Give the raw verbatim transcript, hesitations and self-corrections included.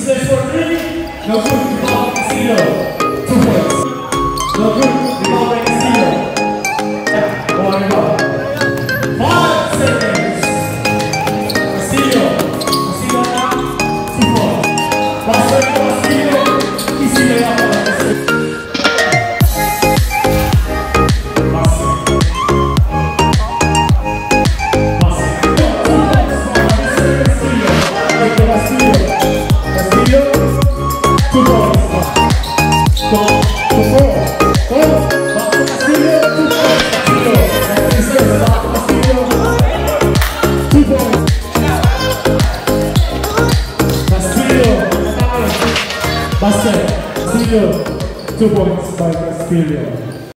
says for three. No good. Rebound Castillo. Two points. No good. Rebound by Castillo. Yeah. One rebound. Five seconds. Castillo. Castillo now. Two points. Basket for Castillo. Castillo now. Basket, Castillo, two points by Castillo.